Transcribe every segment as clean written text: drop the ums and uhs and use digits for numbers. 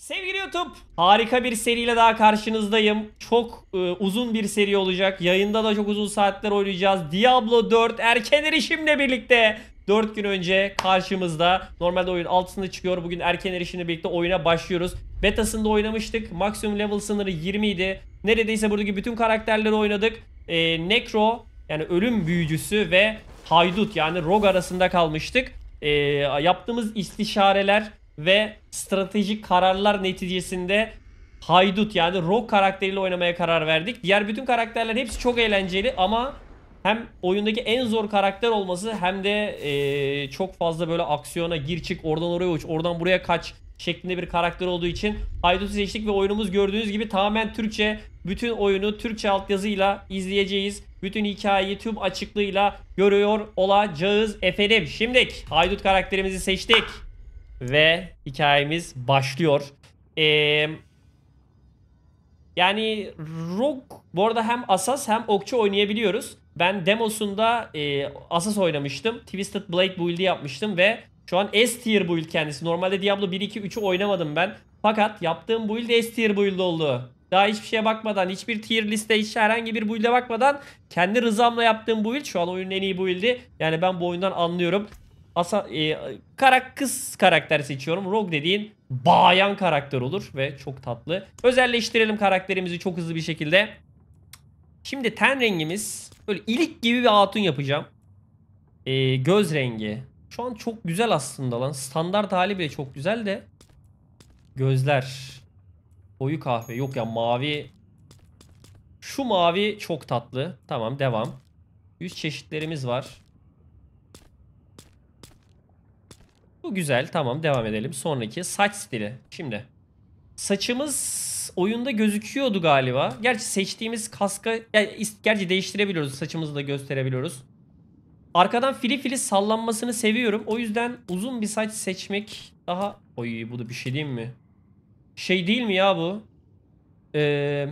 Sevgili YouTube, harika bir seriyle daha karşınızdayım. Çok uzun bir seri olacak. Yayında da çok uzun saatler oynayacağız. Diablo 4 erken erişimle birlikte 4 gün önce karşımızda. Normalde oyun 6'sında çıkıyor. Bugün erken erişimle birlikte oyuna başlıyoruz. Betasında oynamıştık. Maksimum level sınırı 20 idi. Neredeyse buradaki bütün karakterleri oynadık. Necro yani ölüm büyücüsü ve Haydut yani Rogue arasında kalmıştık. Yaptığımız istişareler ve stratejik kararlar neticesinde Haydut yani Rogue karakteriyle oynamaya karar verdik. Diğer bütün karakterler hepsi çok eğlenceli ama hem oyundaki en zor karakter olması hem de çok fazla böyle aksiyona gir çık, oradan oraya uç, oradan buraya kaç şeklinde bir karakter olduğu için Haydut'u seçtik ve oyunumuz gördüğünüz gibi tamamen Türkçe. Bütün oyunu Türkçe altyazıyla izleyeceğiz. Bütün hikayeyi tüm açıklığıyla görüyor olacağız efendim. Şimdi Haydut karakterimizi seçtik. Ve hikayemiz başlıyor. Ee, Yani Rogue bu arada hem Asas hem Okçu oynayabiliyoruz. Ben demosunda Asas oynamıştım. Twisted Blade build'i yapmıştım ve şu an S tier build kendisi. Normalde Diablo 1, 2, 3'ü oynamadım ben. Fakat yaptığım build S tier build oldu. Daha hiçbir şeye bakmadan, hiçbir tier liste, hiç herhangi bir build'e bakmadan kendi rızamla yaptığım build şu an oyunun en iyi build'i. Yani ben bu oyundan anlıyorum. Kız karakter seçiyorum. Rogue dediğin bayan karakter olur ve çok tatlı. Özelleştirelim karakterimizi çok hızlı bir şekilde. Şimdi ten rengimiz böyle ilik gibi bir hatun yapacağım. Göz rengi. Şu an çok güzel aslında lan. Standart hali bile çok güzel de. Gözler. Koyu kahve. Yok ya mavi. Şu mavi çok tatlı. Tamam devam. Yüz çeşitlerimiz var. Bu güzel. Tamam devam edelim. Sonraki saç stili. Şimdi. Saçımız oyunda gözüküyordu galiba. Gerçi seçtiğimiz kaska gerçi değiştirebiliyoruz. Saçımızı da gösterebiliyoruz. Arkadan fili fili sallanmasını seviyorum. O yüzden uzun bir saç seçmek daha... Oy bu da bir şey değil mi? Şey değil mi ya bu? Ee,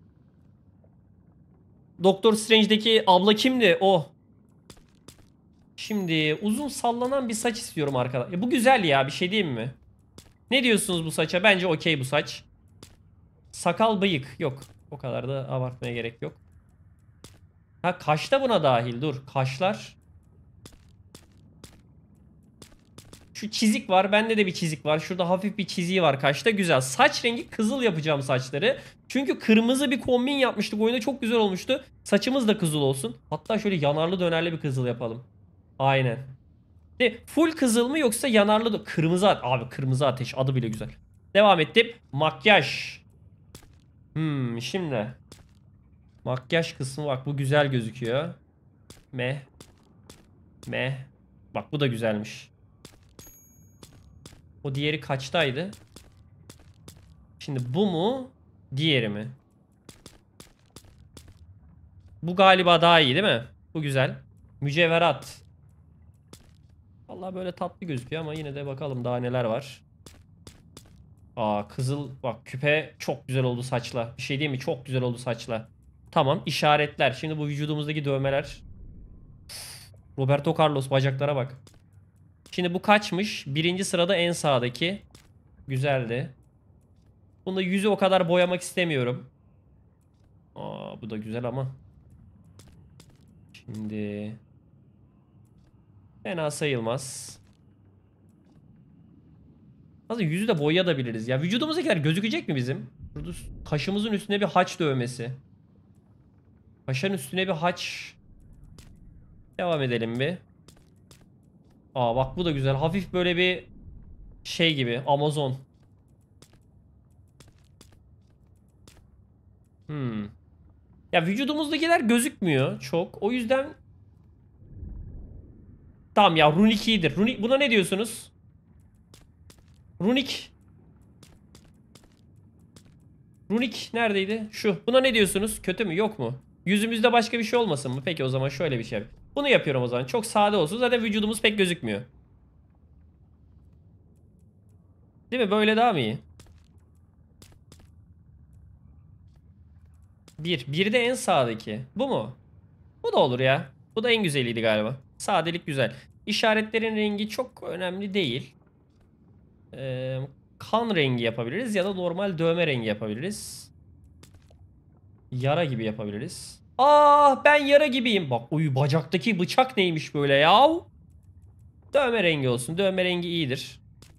Doctor Strange'deki abla kimdi? O. Şimdi uzun sallanan bir saç istiyorum arkadaşlar. Bu güzel ya bir şey diyeyim mi? Ne diyorsunuz bu saça? Bence okey bu saç. Sakal bıyık. Yok. O kadar da abartmaya gerek yok. Ha kaş da buna dahil. Dur. Kaşlar. Şu çizik var. Bende de bir çizik var. Şurada hafif bir çiziği var kaşta. Güzel. Saç rengi kızıl yapacağım saçları. Çünkü kırmızı bir kombin yapmıştık. Oyunda çok güzel olmuştu. Saçımız da kızıl olsun. Hatta şöyle yanarlı dönerli bir kızıl yapalım. Aynen. Full kızıl mı yoksa yanarlı da kırmızı abi kırmızı ateş adı bile güzel. Devam ettim. Makyaj. Şimdi. Makyaj kısmı bak bu güzel gözüküyor. Meh. Meh. Bak bu da güzelmiş. O diğeri kaçtaydı? Şimdi bu mu? Diğeri mi? Bu galiba daha iyi değil mi? Bu güzel. Mücevherat. Vallahi böyle tatlı gözüküyor ama yine de bakalım daha neler var. Aa kızıl bak küpe çok güzel oldu saçla. Bir şey değil mi? Çok güzel oldu saçla. Tamam işaretler. Şimdi bu vücudumuzdaki dövmeler. Roberto Carlos bacaklara bak. Şimdi bu kaçmış? Birinci sırada en sağdaki. Güzeldi. Bunda yüzü o kadar boyamak istemiyorum. Aa bu da güzel ama. Şimdi fena sayılmaz. Aslında yüzü de boyayabiliriz. Ya vücudumuzdakiler gözükecek mi bizim? Burada kaşımızın üstüne bir haç dövmesi. Kaşın üstüne bir haç. Devam edelim bir. Aa bak bu da güzel. Hafif böyle bir şey gibi. Amazon. Ya vücudumuzdakiler gözükmüyor çok. O yüzden tamam ya runik iyidir. Runik buna ne diyorsunuz? Runik. Runik neredeydi? Şu. Buna ne diyorsunuz? Kötü mü? Yok mu? Yüzümüzde başka bir şey olmasın mı? Peki o zaman şöyle bir şey. Bunu yapıyorum o zaman. Çok sade olsun. Zaten vücudumuz pek gözükmüyor. Değil mi? Böyle daha mı iyi? Bir de en sağdaki. Bu mu? Bu da olur ya. Bu da en güzeliydi galiba. Sadelik güzel. İşaretlerin rengi çok önemli değil. Ee, kan rengi yapabiliriz ya da normal dövme rengi yapabiliriz. Yara gibi yapabiliriz. Ben yara gibiyim. Bak bacaktaki bıçak neymiş böyle ya? Dövme rengi olsun. Dövme rengi iyidir.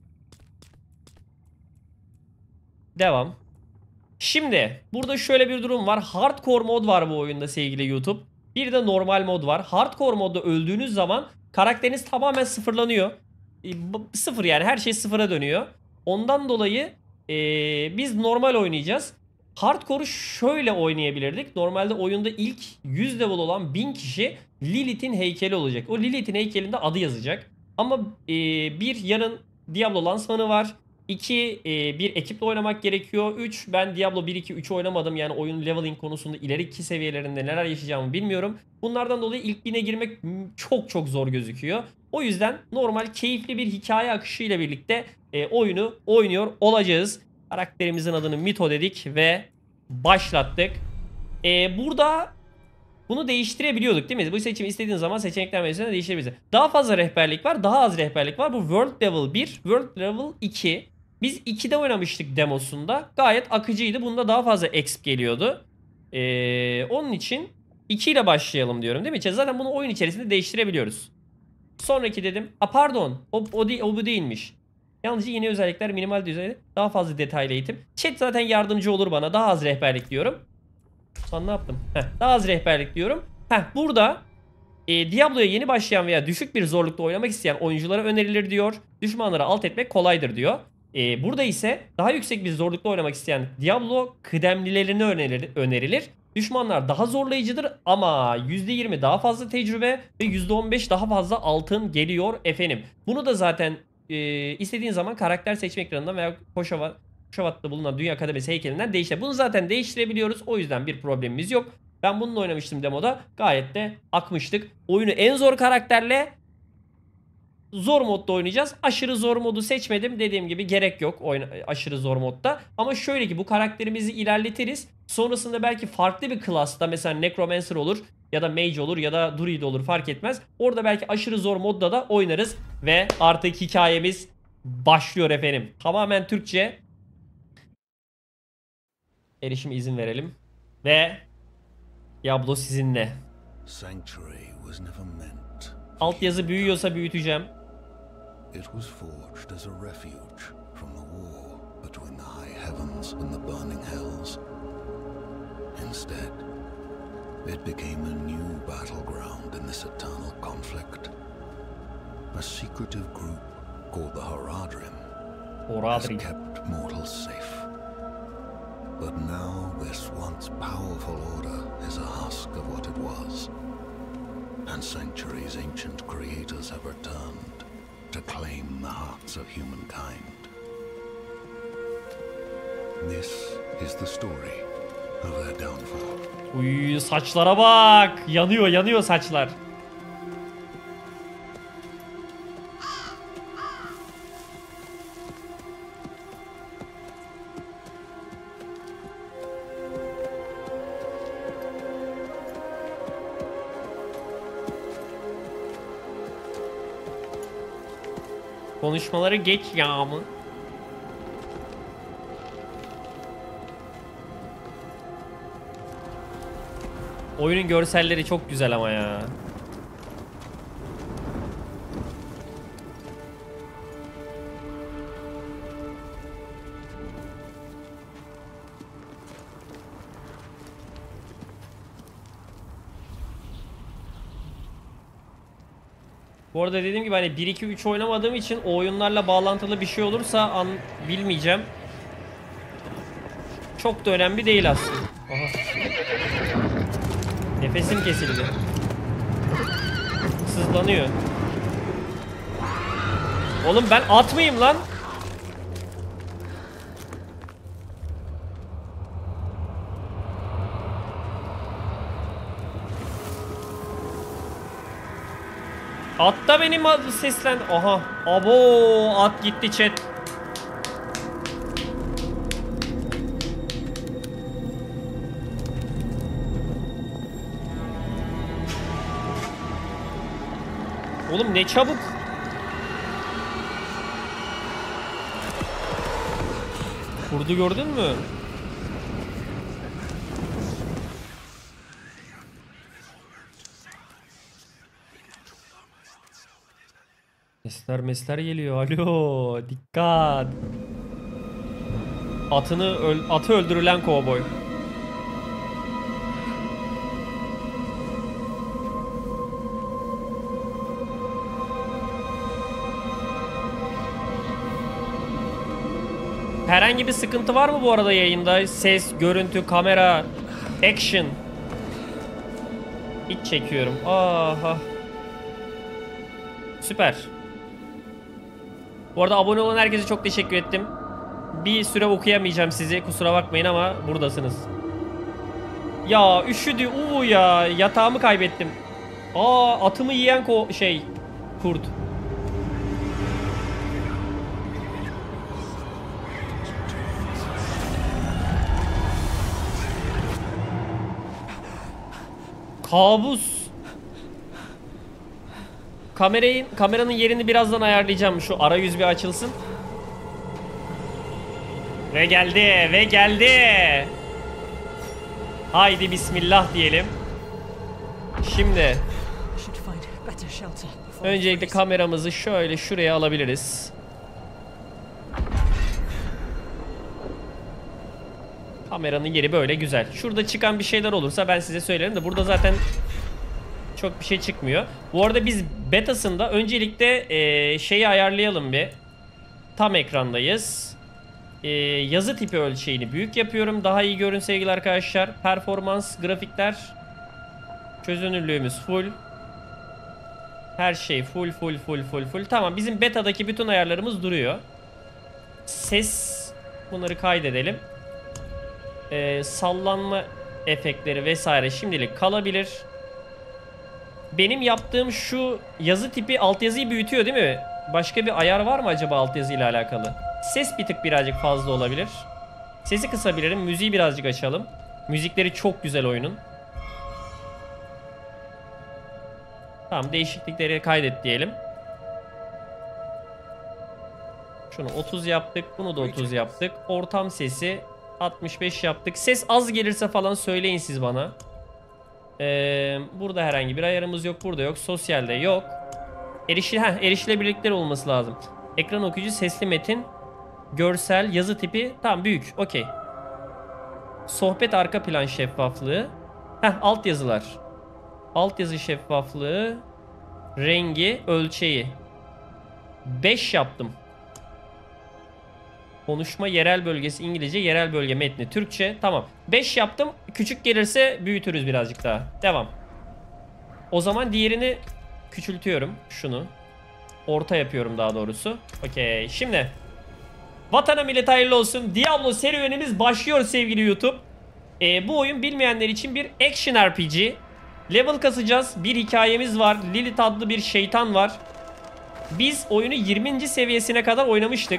Devam. Şimdi burada şöyle bir durum var. Hardcore mod var bu oyunda sevgili YouTube. Bir de normal mod var. Hardcore modda öldüğünüz zaman karakteriniz tamamen sıfırlanıyor. Sıfır yani, her şey sıfıra dönüyor. Ondan dolayı biz normal oynayacağız. Hardcore'u şöyle oynayabilirdik. Normalde oyunda ilk 100 level olan 1000 kişi Lilith'in heykeli olacak. O Lilith'in heykelinde adı yazacak. Ama bir yarın Diablo lansmanı var. 2 bir ekiple oynamak gerekiyor. 3 ben Diablo 1 2 3 oynamadım. Yani oyun leveling konusunda ileriki seviyelerinde neler yaşayacağımı bilmiyorum. Bunlardan dolayı ilk 1000'e girmek çok çok zor gözüküyor. O yüzden normal keyifli bir hikaye akışıyla birlikte oyunu oynuyor olacağız. Karakterimizin adını Mito dedik ve başlattık. Burada bunu değiştirebiliyorduk değil mi? Bu seçimi istediğin zaman seçenekler menüsünde değiştirebiliriz. Daha fazla rehberlik var, daha az rehberlik var. Bu World Level 1, World Level 2. Biz 2'de oynamıştık demosunda. Gayet akıcıydı. Bunda daha fazla exp geliyordu. Onun için 2 ile başlayalım diyorum değil mi? Zaten bunu oyun içerisinde değiştirebiliyoruz. Sonraki dedim. Pardon. O bu değilmiş. Yalnızca yeni özellikler, minimal düzeyde daha fazla detaylı eğitim. Chat zaten yardımcı olur bana. Daha az rehberlik diyorum. Lan ne yaptım? Daha az rehberlik diyorum. Burada Diablo'ya yeni başlayan veya düşük bir zorlukta oynamak isteyen oyunculara önerilir diyor. Düşmanları alt etmek kolaydır diyor. Burada ise daha yüksek bir zorlukta oynamak isteyen Diablo kıdemlilerine önerilir. Düşmanlar daha zorlayıcıdır ama %20 daha fazla tecrübe ve %15 daha fazla altın geliyor efendim. Bunu da zaten istediğin zaman karakter seçme ekranından veya Koşavat'ta bulunan Dünya Akademisi heykelinden değiştir. Bunu zaten değiştirebiliyoruz. O yüzden bir problemimiz yok. Ben bununla oynamıştım demoda. Gayet de akmıştık. Oyunu en zor karakterle zor modda oynayacağız. Aşırı zor modu seçmedim. Dediğim gibi gerek yok aşırı zor modda. Ama şöyle ki bu karakterimizi ilerletiriz. Sonrasında belki farklı bir klasta, mesela Necromancer olur ya da Mage olur ya da Druid olur, fark etmez. Orada belki aşırı zor modda da oynarız. Ve artık hikayemiz başlıyor efendim. Tamamen Türkçe. Erişim izin verelim. Ve Diablo sizinle. Altyazı büyüyorsa büyüteceğim. It was forged as a refuge from the war between the high heavens and the burning hells. Instead, it became a new battleground in this eternal conflict. A secretive group called the Horadrim has kept mortals safe. But now this once powerful order is a husk of what it was. And centuries ancient creators have returned to claim the hearts of humankind. This is the story of their downfall. Uy, saçlara bak. Yanıyor saçlar. Konuşmaları geç ya mı? Oyunun görselleri çok güzel ama ya. Bu arada dediğim gibi hani 1-2-3 oynamadığım için o oyunlarla bağlantılı bir şey olursa bilmeyeceğim. Çok da önemli değil aslında. Aha. Nefesim kesildi. Sızlanıyor. Oğlum ben at mıyım lan? At da benim adı seslendi. Aha. Abo, at gitti chat. Oğlum ne çabuk. Kurdu gördün mü? Mesler geliyor. Alo, dikkat. Atı öldürülen kovboy. Herhangi bir sıkıntı var mı bu arada yayında? Ses, görüntü, kamera, action. İç çekiyorum. Aha. Süper. Bu arada abone olan herkese çok teşekkür ettim. Bir süre okuyamayacağım sizi. Kusura bakmayın ama buradasınız. Ya üşüdü. Ya yatağımı kaybettim. Atımı yiyen kurt. Kabus. Kameranın yerini birazdan ayarlayacağım. Şu arayüz bir açılsın. Ve geldi. Haydi bismillah diyelim. Şimdi öncelikle kameramızı şöyle şuraya alabiliriz. Kameranın yeri böyle güzel. Şurada çıkan bir şeyler olursa ben size söylerim de burada zaten çok bir şey çıkmıyor. Bu arada biz betasında öncelikle şeyi ayarlayalım bir. Tam ekrandayız. Yazı tipi ölçeğini büyük yapıyorum. Daha iyi görün sevgili arkadaşlar. Performans, grafikler. Çözünürlüğümüz full. Her şey full. Tamam, bizim betadaki bütün ayarlarımız duruyor. Ses, bunları kaydedelim. Sallanma efektleri vesaire şimdilik kalabilir. Benim yaptığım şu yazı tipi altyazıyı büyütüyor değil mi? Başka bir ayar var mı acaba altyazıyla alakalı? Ses bir tık birazcık fazla olabilir. Sesi kısabilirim. Müziği birazcık açalım. Müzikleri çok güzel oyunun. Tamam, değişiklikleri kaydet diyelim. Şunu 30 yaptık. Bunu da 30 yaptık. Ortam sesi 65 yaptık. Ses az gelirse falan söyleyin siz bana. Burada herhangi bir ayarımız yok. Burada yok. Sosyalde yok. Erişilebilirlikler olması lazım. Ekran okuyucu, sesli metin, görsel, yazı tipi. Tamam, büyük. Okey. Sohbet arka plan şeffaflığı. Altyazılar. Altyazı şeffaflığı. Rengi, ölçeği. 5 yaptım. Konuşma yerel bölgesi İngilizce, yerel bölge metni Türkçe. Tamam. 5 yaptım. Küçük gelirse büyütürüz birazcık daha. Devam. O zaman diğerini küçültüyorum. Şunu. Orta yapıyorum daha doğrusu. Okey. Şimdi vatana millet hayırlı olsun. Diablo serüvenimiz başlıyor sevgili YouTube. Bu oyun bilmeyenler için bir action RPG. Level kasacağız. Bir hikayemiz var. Lilith adlı bir şeytan var. Biz oyunu 20. seviyesine kadar oynamıştık.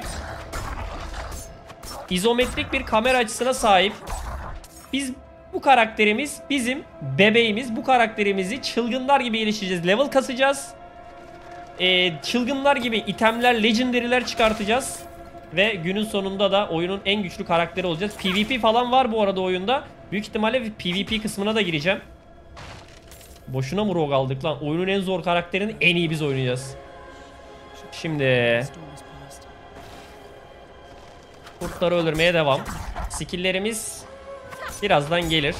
İzometrik bir kamera açısına sahip. Bu karakterimiz bizim bebeğimiz. Bu karakterimizi çılgınlar gibi geliştireceğiz. Level kasacağız. Çılgınlar gibi itemler, legendary'ler çıkartacağız. Ve günün sonunda da oyunun en güçlü karakteri olacağız. PvP falan var bu arada oyunda. Büyük ihtimalle PvP kısmına da gireceğim. Boşuna mı rogue aldık lan? Oyunun en zor karakterini en iyi biz oynayacağız. Şimdi kurtları öldürmeye devam. Skill'lerimiz birazdan gelir.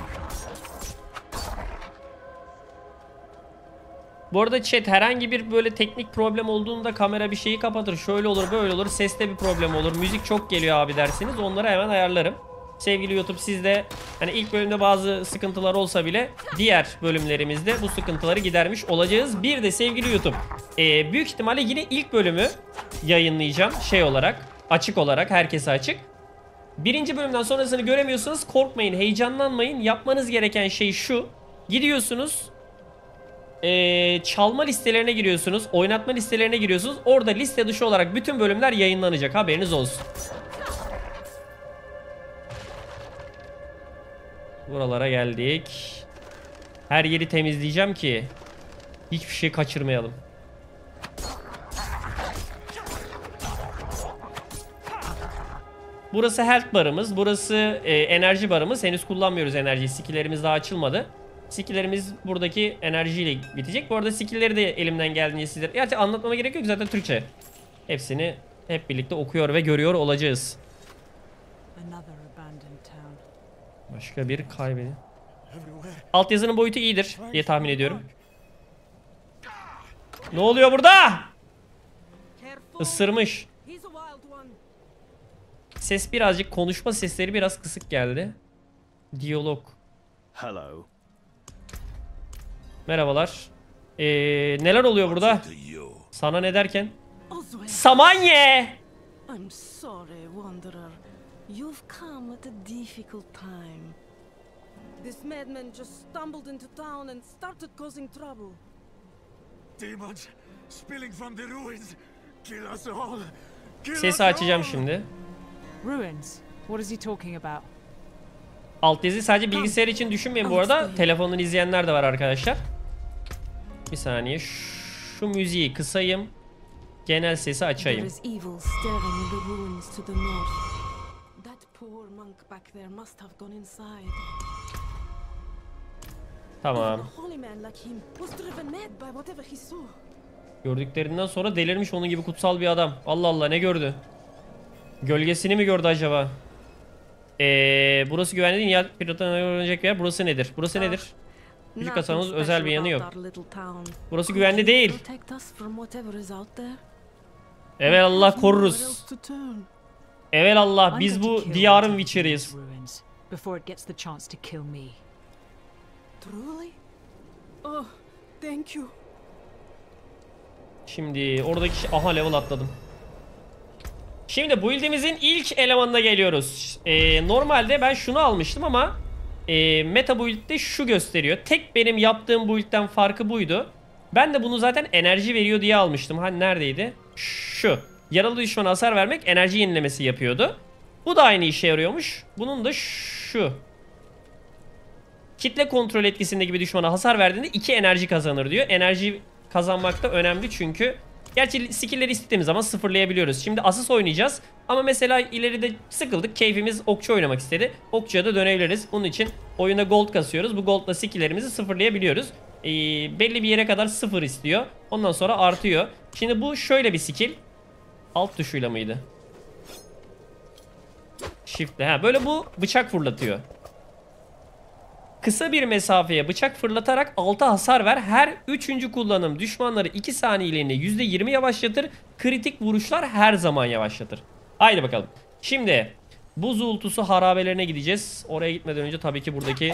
Bu arada chat, herhangi bir böyle teknik problem olduğunda kamera bir şeyi kapatır. Şöyle olur, böyle olur. Seste bir problem olur. Müzik çok geliyor abi dersiniz. Onları hemen ayarlarım. Sevgili YouTube, siz de hani ilk bölümde bazı sıkıntılar olsa bile diğer bölümlerimizde bu sıkıntıları gidermiş olacağız. Bir de sevgili YouTube, büyük ihtimalle yine ilk bölümü yayınlayacağım şey olarak, açık olarak, herkese açık. Birinci bölümden sonrasını göremiyorsanız korkmayın, heyecanlanmayın. Yapmanız gereken şey şu: gidiyorsunuz, çalma listelerine giriyorsunuz, oynatma listelerine giriyorsunuz. Orada liste dışı olarak bütün bölümler yayınlanacak, haberiniz olsun. Buralara geldik. Her yeri temizleyeceğim ki hiçbir şey kaçırmayalım. Burası health barımız. Burası enerji barımız. Henüz kullanmıyoruz enerjiyi. Skill'lerimiz daha açılmadı. Skill'lerimiz buradaki enerjiyle bitecek. Bu arada skill'leri de elimden geldiğince sizlere... Gerçi anlatmama gerek yok zaten Türkçe. Hepsini hep birlikte okuyor ve görüyor olacağız. Başka bir kaybedi. Altyazının boyutu iyidir diye tahmin ediyorum. Ne oluyor burada? Isırmış. Ses birazcık, konuşma sesleri biraz kısık geldi. Diyalog. Hello. Merhabalar. Neler oluyor burada? Sana ne derken? Samanye! I'm sorry, Wanderer. You've come at a difficult time. This madman just stumbled into town and started causing trouble. Demons spilling from the ruins. Kill us all. Sesi açacağım şimdi. Ruins? What is he talking about? Altyazı sadece bilgisayar için düşünmeyin bu arada. Telefondan izleyenler de var arkadaşlar. Bir saniye. Şu müziği kısayım. Genel sesi There açayım. is evil staring in the ruins to the north. That poor monk back there must have gone inside. Tamam. Even a holy man like him was driven mad by whatever he saw. Gördüklerinden sonra delirmiş onun gibi kutsal bir adam. Allah Allah, ne gördü? Gölgesini mi gördü acaba? Burası güvenli değil. Ya pirattan öğrenecek bir yer. Burası nedir? Burası nedir? Küçük kasamız özel bir yanı yok. Burası güvenli değil. Evet, Allah koruruz. Evet Allah, I'm biz going to bu kill diyarın whatever Witcher'ıyız. these ruins before it gets the chance to kill me. Truly? Oh, thank you. Şimdi oradaki aha, level atladım. Şimdi build'imizin ilk elemanına geliyoruz. Normalde ben şunu almıştım ama meta build'de şu gösteriyor. Tek benim yaptığım build'den farkı buydu. Ben de bunu zaten enerji veriyor diye almıştım. Hani neredeydi? Şu. Yaralı düşmana hasar vermek enerji yenilemesi yapıyordu. Bu da aynı işe yarıyormuş. Bunun da şu. Kitle kontrol etkisinde gibi düşmana hasar verdiğinde 2 enerji kazanır diyor. Enerji kazanmak da önemli çünkü. Gerçi skill'leri istediğimiz zaman sıfırlayabiliyoruz. Şimdi Asus oynayacağız. Ama mesela ileride sıkıldık. Keyfimiz okçu oynamak istedi. Okçuya da dönebiliriz. Bunun için oyunda gold kasıyoruz. Bu goldla skill'lerimizi sıfırlayabiliyoruz. Belli bir yere kadar sıfır istiyor. Ondan sonra artıyor. Şimdi bu şöyle bir skill. Alt tuşuyla mıydı? Shift'le. Ha, böyle bu bıçak fırlatıyor. Kısa bir mesafeye bıçak fırlatarak 6 hasar ver. Her 3. kullanım düşmanları 2 saniyeliğine %20 yavaşlatır. Kritik vuruşlar her zaman yavaşlatır. Haydi bakalım. Şimdi buz uğultusu harabelerine gideceğiz. Oraya gitmeden önce tabii ki buradaki...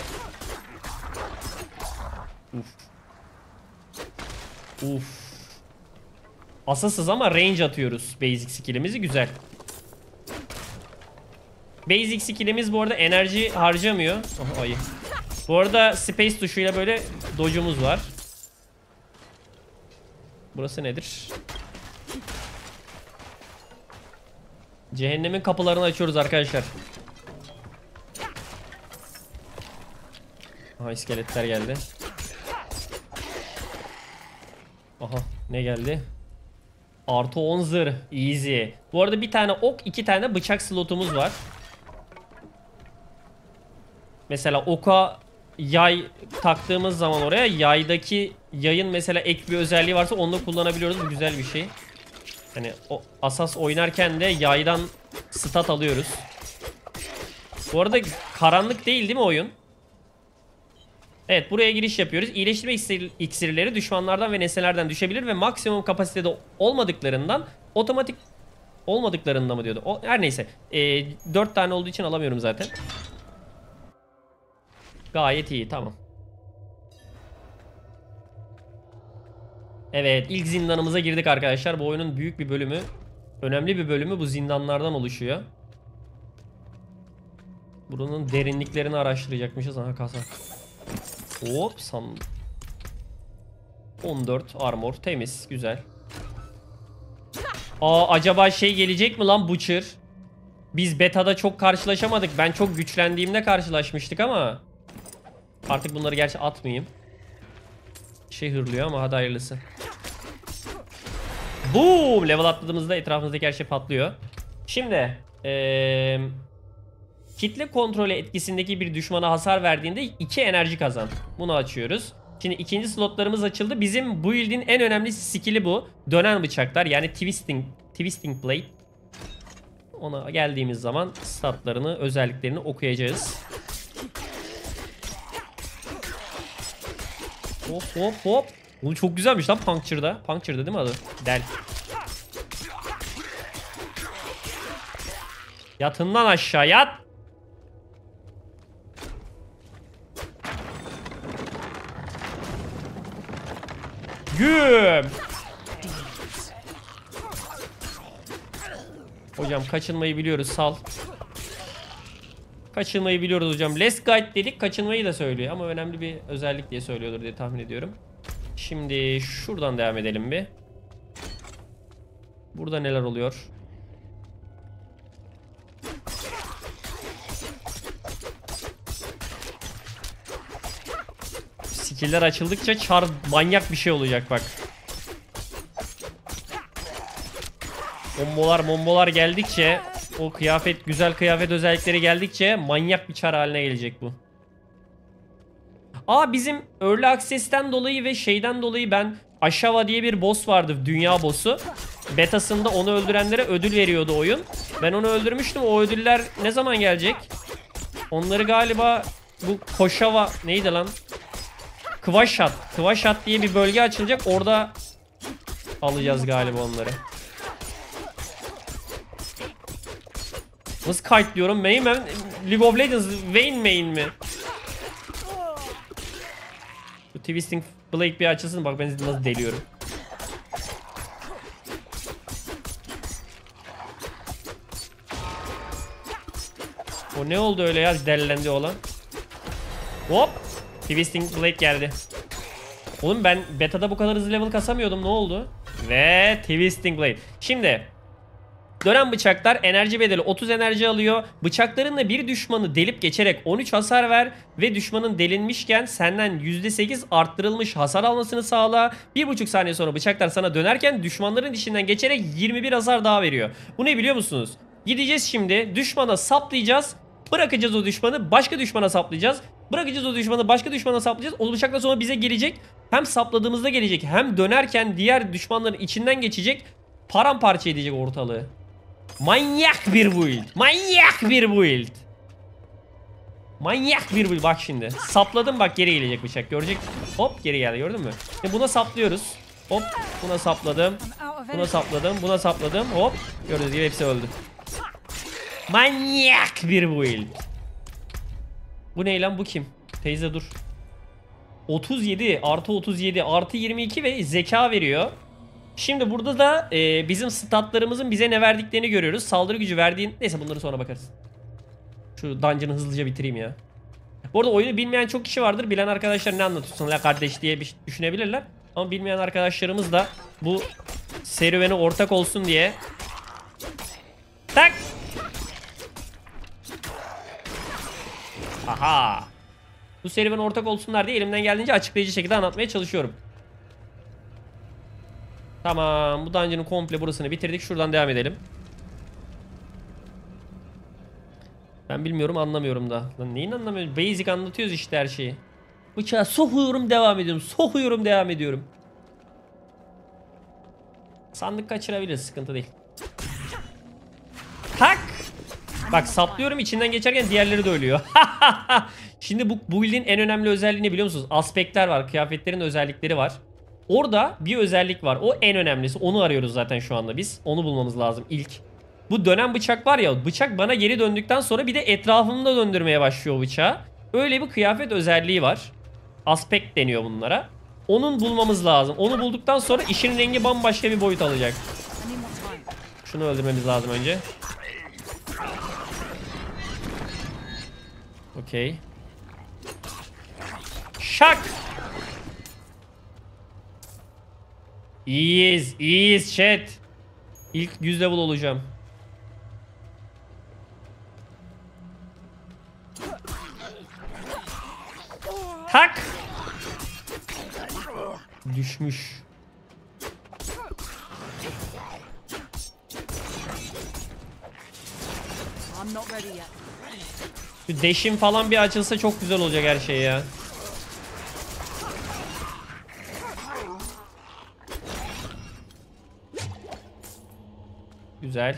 Uf. Asasız ama range atıyoruz basic skill'imizi. Güzel. Basic skill'imiz bu arada enerji harcamıyor. Aha, ayı. Bu arada space tuşuyla böyle dodge'umuz var. Burası nedir? Cehennemin kapılarını açıyoruz arkadaşlar. Aha, iskeletler geldi. Aha, ne geldi? Artı 10 zırh. Easy. Bu arada bir tane ok, 2 tane bıçak slotumuz var. Mesela oka yay taktığımız zaman oraya yaydaki yayın mesela ek bir özelliği varsa onu da kullanabiliyoruz. Bu güzel bir şey. Hani o asas oynarken de yaydan stat alıyoruz. Bu arada karanlık değil mi oyun? Evet, buraya giriş yapıyoruz. İyileştirme iksirleri düşmanlardan ve nesnelerden düşebilir ve maksimum kapasitede olmadıklarından otomatik olmadıklarında mı diyordu? Her neyse. 4 tane olduğu için alamıyorum zaten. Gayet iyi, tamam. Evet, ilk zindanımıza girdik arkadaşlar. Bu oyunun büyük bir bölümü, önemli bir bölümü bu zindanlardan oluşuyor. Buranın derinliklerini araştıracakmışız. Aha, kasa. Hop, 14 armor, temiz, güzel. Acaba şey gelecek mi lan, Butcher? Biz beta'da çok karşılaşamadık. Ben çok güçlendiğimde karşılaşmıştık ama artık bunları gerçi atmayayım. Şey hırlıyor ama hadi hayırlısı. Boom! Level atladığımızda etrafımızdaki her şey patlıyor. Şimdi Kitle kontrolü etkisindeki bir düşmana hasar verdiğinde 2 enerji kazan. Bunu açıyoruz. Şimdi ikinci slotlarımız açıldı. Bizim build'in en önemli skill'i bu. Dönen bıçaklar yani Twisting Blade. Ona geldiğimiz zaman statlarını, özelliklerini okuyacağız. Hop hop hop. Bu çok güzelmiş lan Puncture'da. Puncture'da değil mi adı? Del. Yatın lan aşağı yat. Güm. Hocam kaçınmayı biliyoruz, sal. Kaçınmayı biliyoruz hocam. Less guide dedik, kaçınmayı da söylüyor ama önemli bir özellik diye söylüyordur diye tahmin ediyorum. Şimdi şuradan devam edelim bir. Burada neler oluyor? Skill'ler açıldıkça çar manyak bir şey olacak bak. Bombolar geldikçe, o kıyafet, güzel kıyafet özellikleri geldikçe manyak bir çar haline gelecek bu. Bizim Early Access'ten dolayı ve şeyden dolayı ben Ashava diye bir boss vardı, dünya boss'u. Betasında onu öldürenlere ödül veriyordu oyun. Ben onu öldürmüştüm. O ödüller ne zaman gelecek? Onları galiba bu Koşava neydi lan? Kıvaşat diye bir bölge açılacak. Orada alacağız galiba onları. Nasıl kite diyorum? Main mi? League of Legends Vayne main mi? Bu Twisting Blade bir açılsın. Bak ben nasıl deliyorum. O ne oldu öyle ya, delilendi olan. Hop. Twisting Blade geldi. Oğlum ben beta'da bu kadar hızlı level kasamıyordum, ne oldu? Ve Twisting Blade. Şimdi dönen bıçaklar enerji bedeli 30 enerji alıyor. Bıçaklarınla bir düşmanı delip geçerek 13 hasar ver ve düşmanın delinmişken senden %8 arttırılmış hasar almasını sağla. 1,5 saniye sonra bıçaklar sana dönerken düşmanların içinden geçerek 21 hasar daha veriyor. Bu ne biliyor musunuz? Gideceğiz şimdi, düşmana saplayacağız. Bırakacağız o düşmanı, başka düşmana saplayacağız. Bırakacağız o düşmanı, başka düşmana saplayacağız. O bıçakla sonra bize gelecek. Hem sapladığımızda gelecek, hem dönerken diğer düşmanların içinden geçecek. Paramparça edecek ortalığı. Manyak bir build. Manyak bir build. Manyak bir build. Bak şimdi. Sapladım, bak geri gelecek bıçak. Görecek. Hop geri geldi, gördün mü? Şimdi buna saplıyoruz. Hop buna sapladım. Buna sapladım. Buna sapladım. Hop. Gördüğünüz gibi hepsi öldü. Manyak bir build. Bu ne lan, bu kim? Teyze dur. 37 artı 37 artı 22 ve zeka veriyor. Şimdi burada da bizim statlarımızın bize ne verdiklerini görüyoruz. Saldırı gücü verdiğin... Neyse bunları sonra bakarız. Şu dungeon'ı hızlıca bitireyim ya. Bu arada oyunu bilmeyen çok kişi vardır. Bilen arkadaşlar ne anlatıyorsun la kardeş diye bir düşünebilirler. Ama bilmeyen arkadaşlarımız da bu serüvene ortak olsun diye. Tak! Aha! Bu serüvene ortak olsunlar diye elimden geldiğince açıklayıcı şekilde anlatmaya çalışıyorum. Tamam, bu dungeon'ın komple burasını bitirdik. Şuradan devam edelim. Ben bilmiyorum, anlamıyorum da. Lan neyin anlamıyorum? Basic anlatıyoruz işte her şeyi. Bıçağı sokuyorum, devam ediyorum. Sokuyorum, devam ediyorum. Sandık kaçırabiliriz, sıkıntı değil. Tak! Bak saplıyorum, içinden geçerken diğerleri de ölüyor. Şimdi bu build'in en önemli özelliğini biliyor musunuz? Aspektler var, kıyafetlerin özellikleri var. Orada bir özellik var. O en önemlisi. Onu arıyoruz zaten şu anda biz. Onu bulmamız lazım ilk. Bu dönen bıçak var ya. Bıçak bana geri döndükten sonra bir de etrafımda döndürmeye başlıyor o bıçağı. Öyle bir kıyafet özelliği var. Aspekt deniyor bunlara. Onun bulmamız lazım. Onu bulduktan sonra işin rengi bambaşka bir boyut alacak. Şunu öldürmemiz lazım önce. Okey. Şak! İyiyiz chat. İlk 100 level olacağım. Tak! Düşmüş. I'm not ready yet. Şu deşim falan bir açılsa çok güzel olacak her şey ya. Güzel.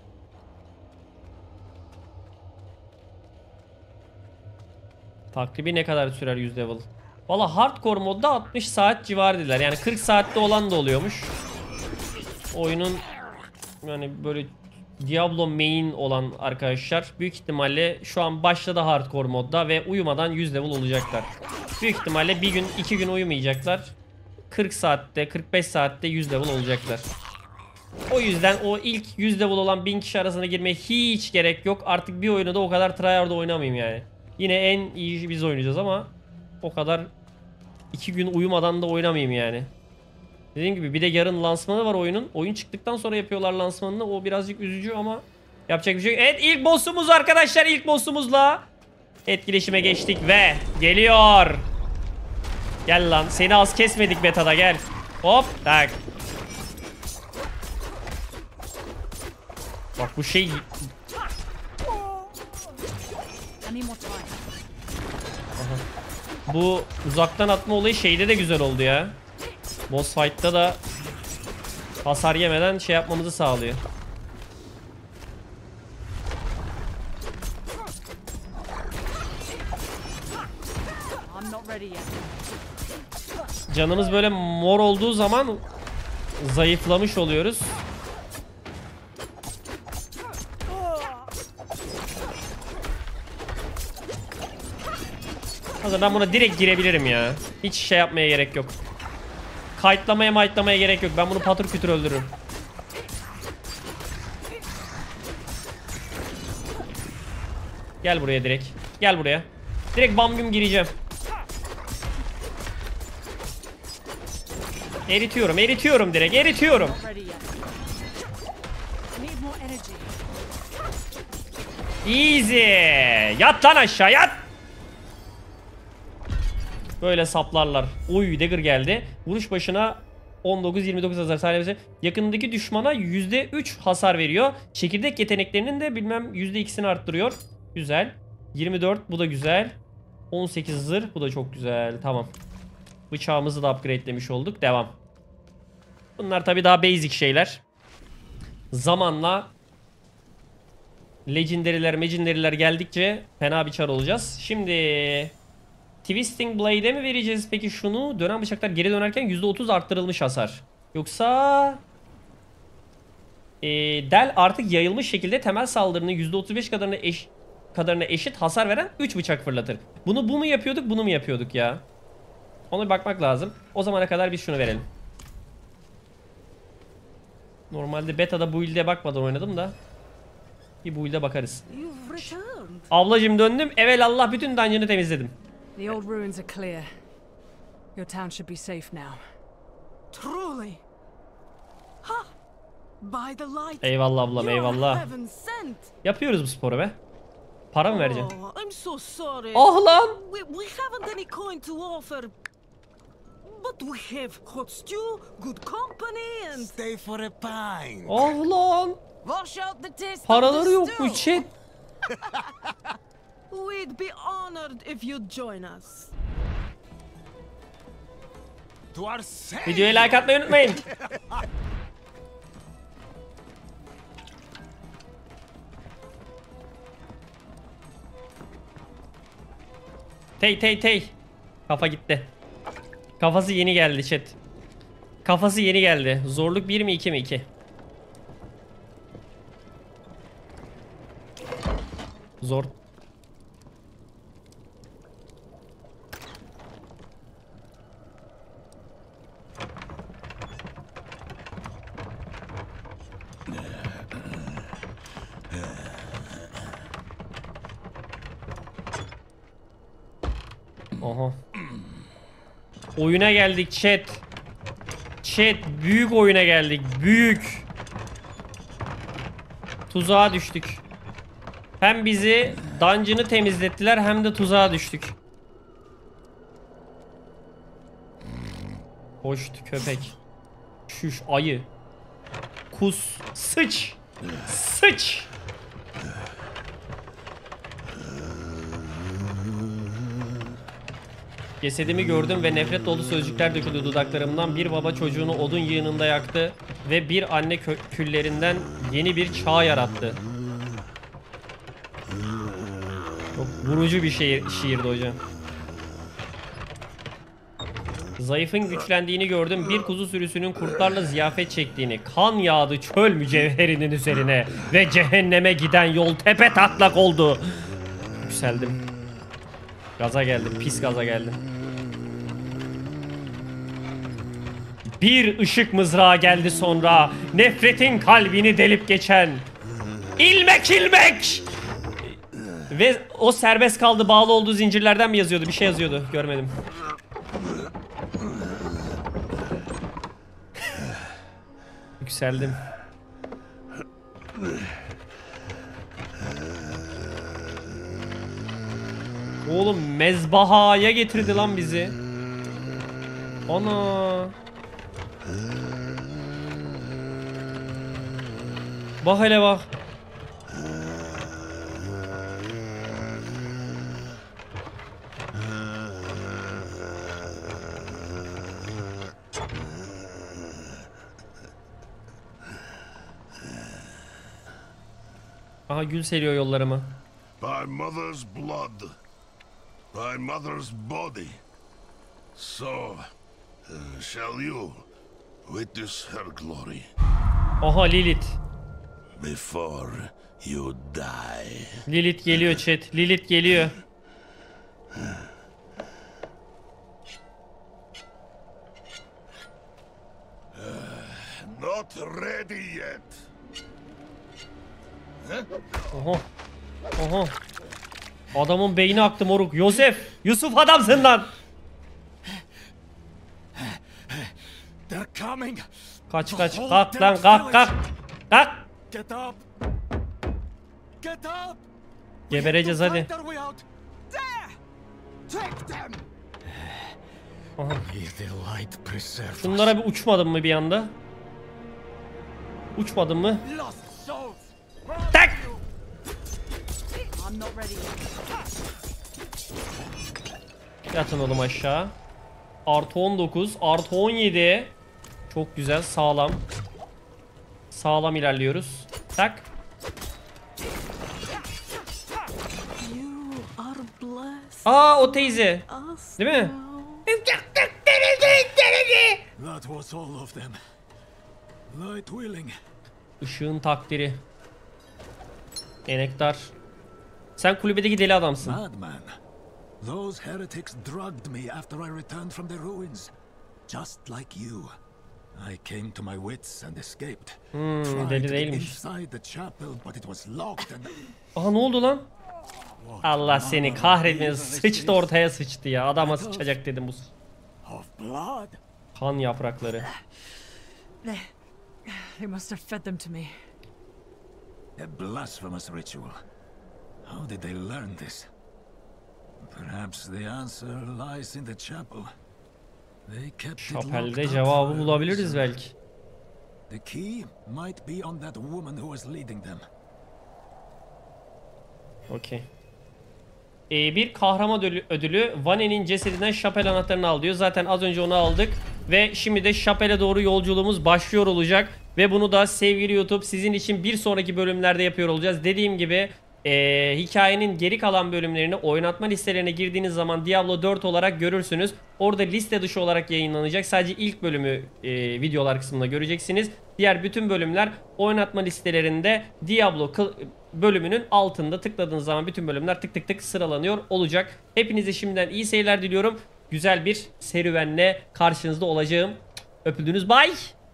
Takribi ne kadar sürer 100 level? Valla hardcore modda 60 saat civarı dediler. Yani 40 saatte olan da oluyormuş. Oyunun yani böyle Diablo main olan arkadaşlar büyük ihtimalle şu an başladı hardcore modda ve uyumadan 100 level olacaklar. Büyük ihtimalle bir gün 2 gün uyumayacaklar. 40 saatte 45 saatte 100 level olacaklar. O yüzden o ilk 100 level olan 1000 kişi arasına girmeye hiç gerek yok. Artık bir oyunu da o kadar tryhard oynamayayım yani. Yine en iyi biz oynayacağız ama o kadar 2 gün uyumadan da oynamayayım yani. Dediğim gibi bir de yarın lansmanı var oyunun. Oyun çıktıktan sonra yapıyorlar lansmanını. O birazcık üzücü ama yapacak bir şey yok. Evet, ilk boss'umuz arkadaşlar. İlk boss'umuzla etkileşime geçtik ve geliyor. Gel lan. Seni az kesmedik betada, gel. Hop tak. Bak bu şey... I need more time. Bu uzaktan atma olayı şeyde de güzel oldu ya. Boss fight'ta da hasar yemeden şey yapmamızı sağlıyor. I'm not ready yet. Canımız böyle mor olduğu zaman zayıflamış oluyoruz. Hazır ben buna direkt girebilirim ya. Hiç şey yapmaya gerek yok. Kayıtlamaya gerek yok. Ben bunu patır kütür öldürürüm. Gel buraya direkt. Gel buraya. Direkt bam güm gireceğim. Eritiyorum direkt. Eritiyorum. Not ready yet. I need more energy. Easy. Yat lan aşağı, yat. Böyle saplarlar. Oy, dagger geldi. Vuruş başına 19-29 hasar sağlayabilir. Yakındaki düşmana %3 hasar veriyor. Çekirdek yeteneklerinin de bilmem %2'sini arttırıyor. Güzel. 24, bu da güzel. 18 zırh, bu da çok güzel. Tamam. Bıçağımızı da upgrade'lemiş olduk. Devam. Bunlar tabii daha basic şeyler. Zamanla legendary'ler geldikçe fena bir çar olacağız. Şimdi Twisting Blade'e mi vereceğiz peki şunu? Dönen bıçaklar geri dönerken %30 arttırılmış hasar. Yoksa Del artık yayılmış şekilde temel saldırının %35 kadarına eşit hasar veren 3 bıçak fırlatır. Bu mu yapıyorduk, bunu mu yapıyorduk ya? Ona bir bakmak lazım. O zamana kadar biz şunu verelim. Normalde beta'da build'e bakmadan oynadım da. Bir build'e bakarız. You've returned. Ablacım döndüm. Evelallah bütün dungeon'ı temizledim. The old ruins are clear. Your town should be safe now. Truly. Ha! By the light. Eyvallah ablam, You are eyvallah. heaven sent. Yapıyoruz bu sporu be. Para mı vereceğim? Oh, I'm so sorry. Ah lan! We haven't any coin to offer. But we have hot stew, good company and... Stay for a pint. Ah lan! Wash out the taste Paraları of the yokmuş stew. chat. We'd be honored if you'd join us. To our safe. Videoya like atmayı unutmayın. Tey. Kafa gitti. Kafası yeni geldi chat. Kafası yeni geldi. Zorluk 1 mi 2 mi? 2. Zor. Aha. Oyuna geldik chat. Chat, büyük oyuna geldik. Büyük. Tuzağa düştük. Hem bizi dungeon'ı temizlettiler hem de tuzağa düştük. Hoştu köpek. Şuş ayı. Kus. Sıç. Sıç. Cesedimi gördüm ve nefret dolu sözcükler döküldü dudaklarımdan. Bir baba çocuğunu odun yığınında yaktı ve bir anne küllerinden yeni bir çağ yarattı. Çok vurucu bir şiirdi hocam. Zayıfın güçlendiğini gördüm. Bir kuzu sürüsünün kurtlarla ziyafet çektiğini. Kan yağdı çöl mücevherinin üzerine ve cehenneme giden yol tepe taklak oldu. Yükseldim. Gaza geldim. Pis gaza geldim. Bir ışık mızrağı geldi sonra. Nefretin kalbini delip geçen. İlmek ilmek! Ve o serbest kaldı, bağlı olduğu zincirlerden mi yazıyordu? Bir şey yazıyordu. Görmedim. Yükseldim. Oğlum mezbahaya getirdi lan bizi. Ana. Bak hele bak. Aha gül seriyor yollarıma. By mother's blood, by mother's body. So, shall you witness her glory Aha Lilith. before you die. Lilith geliyor chat. Lilith geliyor. Not ready yet. Oho. Oho. Adamın beyni aktı moruk. Yusuf adamsın lan. They're coming. Kaç kalk lan kalk. Get up. Get up. Gebereceğiz hadi. Fight our way out. There. Take them. Aha. May the light preserve us. Şunlara bir uçmadın mı bir anda? Uçmadın mı? Lost souls. Tak! I'm not ready yet. Yatın oğlum aşağı. Artı 19, artı 17. Çok güzel, sağlam. Sağlam ilerliyoruz. Tak. You are blessed. Aa o teyze. Us Değil mi? now. That was all of them. Light willing. Işığın takdiri. Enektar. Sen kulübedeki deli adamsın. Madman. Those heretics drugged me after I returned from the ruins. Just like you. I came to my wits and escaped. Tried deli to get değilmiş. inside the chapel, but it was locked and... Aha ne oldu lan? Allah seni kahretmesin. Sıçtı ortaya sıçtı ya. Adama sıçacak dedim bu. Of blood? Kan yaprakları. They must have fed them to me. A blasphemous ritual. How did they learn this? Perhaps the answer lies in the chapel. They kept it locked Şapelde up cevabı for a bulabiliriz reason. belki. The key might be on that woman who was leading them. Okey. Bir kahraman ödülü Vanne'nin cesedinden şapel anahtarını al diyor. Zaten az önce onu aldık. Ve şimdi de şapele doğru yolculuğumuz başlıyor olacak. Ve bunu da sevgili YouTube sizin için bir sonraki bölümlerde yapıyor olacağız. Dediğim gibi hikayenin geri kalan bölümlerini oynatma listelerine girdiğiniz zaman Diablo 4 olarak görürsünüz. Orada liste dışı olarak yayınlanacak. Sadece ilk bölümü videolar kısmında göreceksiniz. Diğer bütün bölümler oynatma listelerinde Diablo bölümünün altında tıkladığınız zaman bütün bölümler tık tık tık sıralanıyor olacak. Hepinize şimdiden iyi seyirler diliyorum. Güzel bir serüvenle karşınızda olacağım. Öpüldünüz. Bye.